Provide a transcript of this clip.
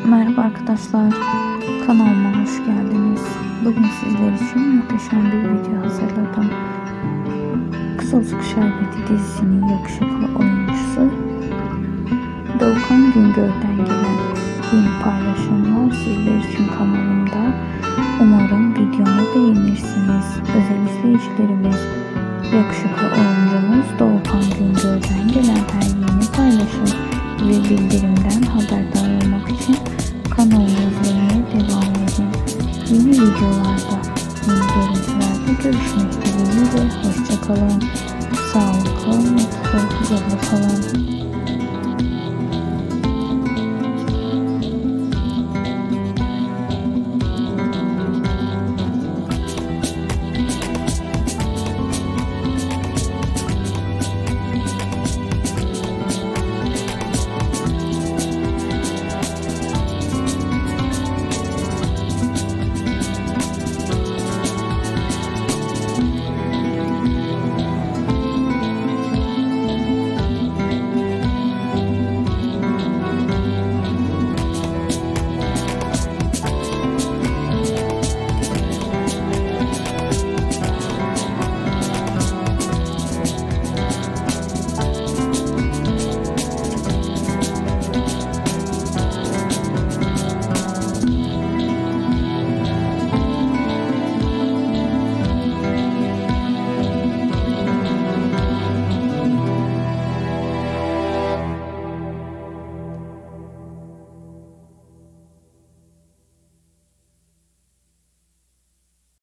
Merhaba arkadaşlar, kanalıma hoş geldiniz. Bugün sizler için muhteşem bir video hazırladım. Kızılcık Şerbeti dizisinin yakışıklı oyuncusu Doğukan Güngör'den gelen yeni paylaşımlar sizler için kanalımda. Umarım videomu beğenirsiniz. Özel izleyicilerimiz, yakışıklı oyuncumuz Doğukan Güngör'den gelen her yeni paylaşım ve bildirimden haberdar olmak için kanalımı izlemeye devam edin. Yeni videolarda, yeni görüntülerde görüşmek dileğiyle. Hoşça kalın. Sağlıklı, mutlu, huzurlu kalın.